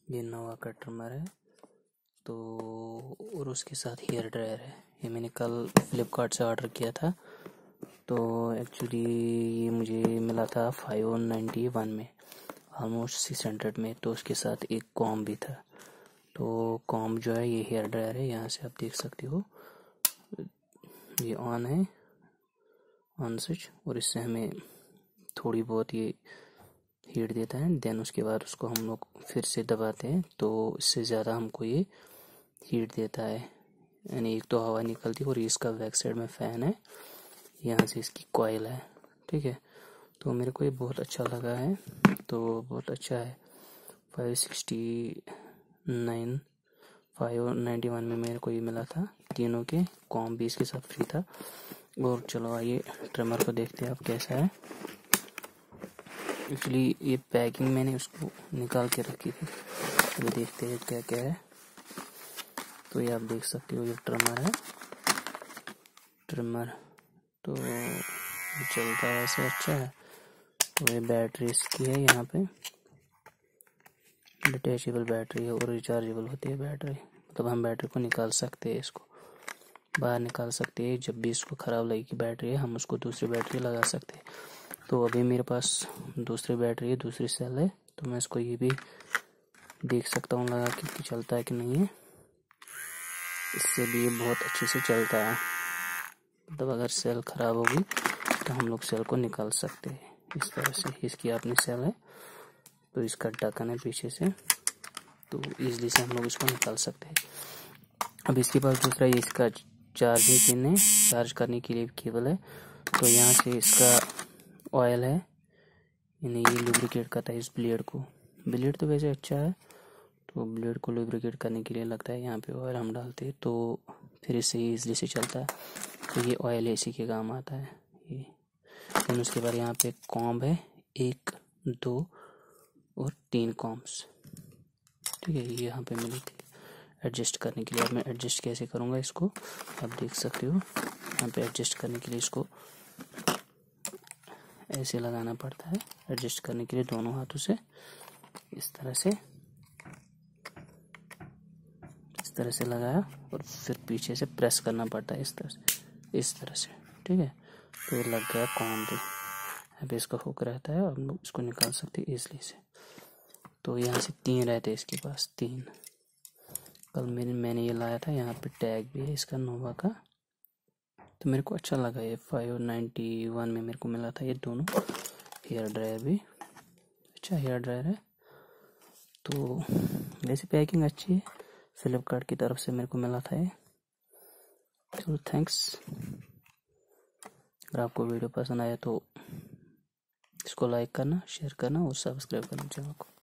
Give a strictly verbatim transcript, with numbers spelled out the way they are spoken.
ये नोवा का ट्रिमर है तो, और उसके साथ हेयर ड्रायर है। ये मैंने कल फ्लिपकार्ट से ऑर्डर किया था। तो एक्चुअली ये मुझे मिला था फाइव नाइन्टी वन में, ऑलमोस्ट सिक्स हंड्रेड में। तो उसके साथ एक कॉम भी था। तो कॉम जो है ये हेयर ड्रायर है, यहाँ से आप देख सकते हो ये ऑन है, ऑन स्विच, और इससे हमें थोड़ी बहुत ये हीट देता है। देन उसके बाद उसको हम लोग फिर से दबाते हैं तो इससे ज़्यादा हमको ये हीट देता है, यानी एक तो हवा निकलती है और इसका बैक साइड में फ़ैन है, यहाँ से इसकी कॉइल है। ठीक है, तो मेरे को ये बहुत अच्छा लगा है, तो बहुत अच्छा है। Five sixty nine five ninety one में मेरे को ये मिला था, तीनों के कॉम भी इसके साथ फ्री था। और चलो आइए ट्रिमर को देखते हैं अब कैसा है। एक्चुअली ये पैकिंग मैंने उसको निकाल के रखी थी, अभी देखते हैं क्या क्या है। तो ये आप देख सकते हो ये ट्रिमर है, ट्रिमर तो चलता है ऐसे, अच्छा है। तो ये बैटरी इसकी है, यहाँ पे डिटेचेबल बैटरी है और रिचार्जेबल होती है बैटरी, मतलब हम बैटरी को निकाल सकते हैं, इसको बाहर निकाल सकते हैं। जब भी इसको ख़राब लगेगी बैटरी है, हम उसको दूसरी बैटरी लगा सकते हैं। तो अभी मेरे पास दूसरी बैटरी है, दूसरी सेल है, तो मैं इसको ये भी देख सकता हूँ लगा के कि चलता है कि नहीं है। इससे भी ये बहुत अच्छे से चलता है, मतलब अगर सेल ख़राब होगी तो हम लोग सेल को निकाल सकते हैं इस तरह से। इसकी अपनी सेल है, तो इसका ढक्कन है पीछे से, तो ईजिली से हम लोग इसको निकाल सकते हैं। अब इसके पास दूसरा ये इसका चार्जिंग पिन है, चार्ज करने के लिए केबल है। तो यहाँ से इसका ऑयल है, यानी ये लुब्रिकेट करता है इस ब्लेड को। ब्लेड तो वैसे अच्छा है, तो ब्लेड को लुब्रिकेट करने के लिए लगता है, यहाँ पे ऑयल हम डालते हैं तो फिर इससे ईजिली से चलता है। तो ये ऑयल इसी के काम आता है ये। फिर उसके बाद यहाँ पे कॉम्ब है, एक दो और तीन कॉम्ब्स। ठीक है, ये यहाँ पे मिली थी एडजस्ट करने के लिए। अब मैं एडजस्ट कैसे करूँगा इसको आप देख सकते हो। यहाँ पे एडजस्ट करने के लिए इसको ऐसे लगाना पड़ता है, एडजस्ट करने के लिए दोनों हाथों से इस तरह से, इस तरह से लगाया और फिर पीछे से प्रेस करना पड़ता है इस तरह से, इस तरह से। ठीक है, तो ये लग गया कॉम पे। यहाँ पे इसका हुक रहता है, हम लोग इसको निकाल सकते हैं ईजिली से। तो यहाँ से तीन रहते हैं इसके पास, तीन। कल मैंने मैंने ये लाया था, यहाँ पे टैग भी है इसका नोवा का, तो मेरे को अच्छा लगा ये। फाइव नाइन्टी वन में मेरे को मिला था ये दोनों। हेयर ड्रायर भी अच्छा हेयर ड्रायर है, तो वैसे पैकिंग अच्छी है, फ्लिपकार्ट की तरफ से मेरे को मिला था ये। चलो थैंक्स। अगर आपको वीडियो पसंद आया तो इसको लाइक करना, शेयर करना और सब्सक्राइब करना चैनल को।